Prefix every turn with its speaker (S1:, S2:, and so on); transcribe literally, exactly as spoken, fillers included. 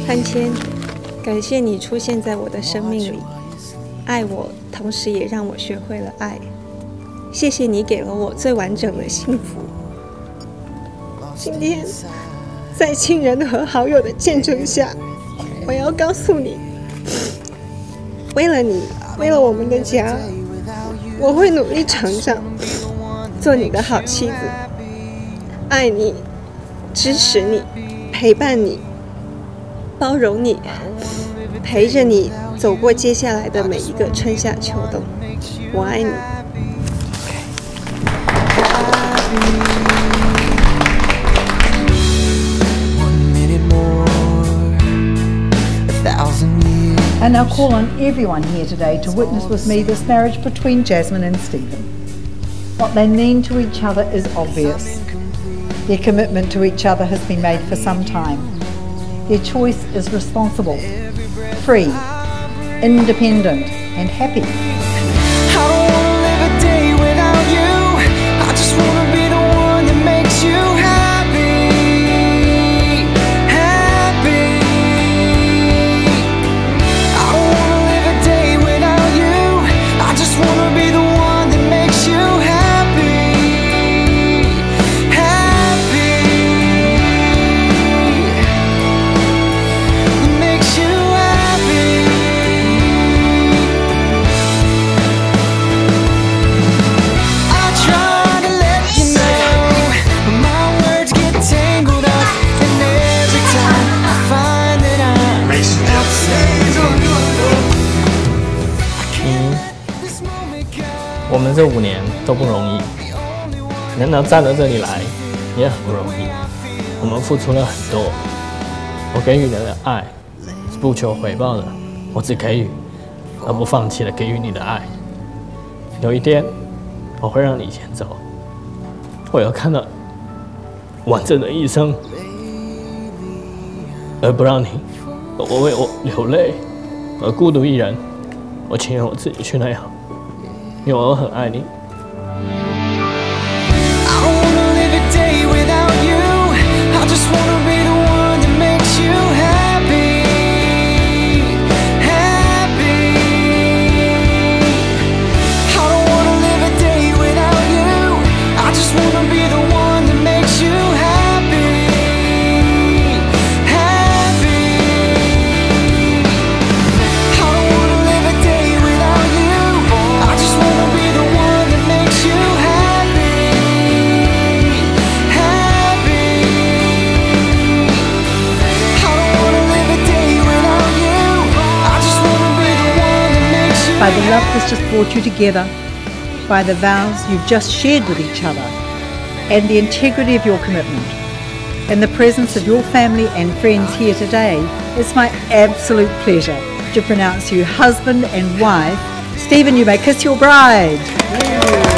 S1: 汉谦，感谢你出现在我的生命里，爱我，同时也让我学会了爱。谢谢你给了我最完整的幸福。今天，在亲人和好友的见证下，我要告诉你，为了你，为了我们的家，我会努力成长，做你的好妻子，爱你，支持你，陪伴你，包容你，陪着你走过接下来的每一个春夏秋冬。我爱你。
S2: And I call on everyone here today to witness with me this marriage between Jasmine and Stephen. What they mean to each other is obvious. Their commitment to each other has been made for some time. Their choice is responsible, free, independent, and happy.
S3: I don't wanna live a day without you. I just wanna be the one that makes you happy, happy. I don't wanna live a day without you. I just wanna be the one that makes you happy, happy. That makes you happy. I try to let you know, but my words get tangled up, and every time I find that I'm outside this moment, God.
S4: 我们这五年都不容易，能能站到这里来也很不容易。我们付出了很多，我给予你的爱是不求回报的，我只给予，而不放弃的给予你的爱。有一天，我会让你先走，我要看到完整的一生，而不让你我为我流泪而孤独一人。我情愿我自己去那样，因为我很爱你。
S3: I don't wanna live a day without you. I just wanna be the one that makes you happy, happy. I don't wanna live a day without you. I just wanna be the one that makes you happy, happy. I don't wanna live a day without you. I just wanna be the one that makes you happy, happy. I don't wanna live a day without you. I just wanna be the one that makes you
S2: By the love that's just brought you together, by the vows you've just shared with each other, and the integrity of your commitment, in the presence of your family and friends here today, it's my absolute pleasure to pronounce you husband and wife. Stephen, you may kiss your bride.